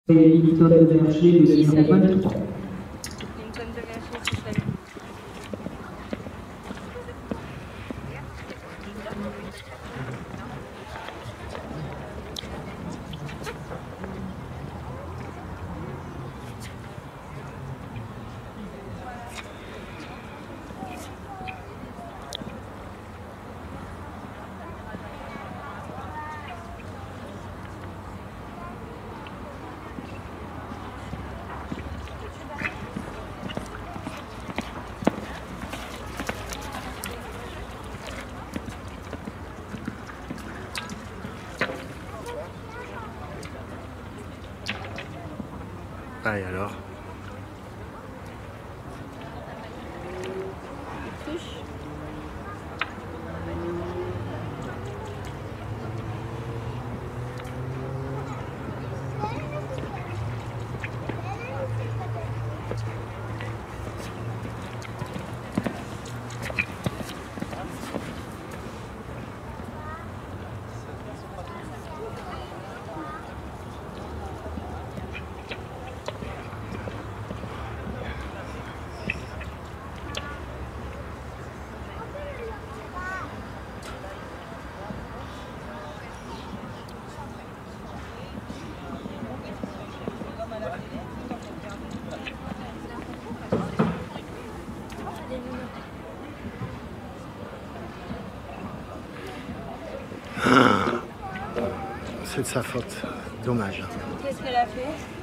Linton de Verger, le numéro 23. Linton de Verger, c'est ça. Ah, et alors? Touche. C'est de sa faute. Dommage. Qu'est-ce qu'elle a fait?